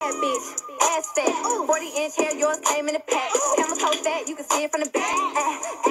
That bitch, ass fat, 40-inch hair, yours came in a pack. Camel toe fat, you can see it from the back.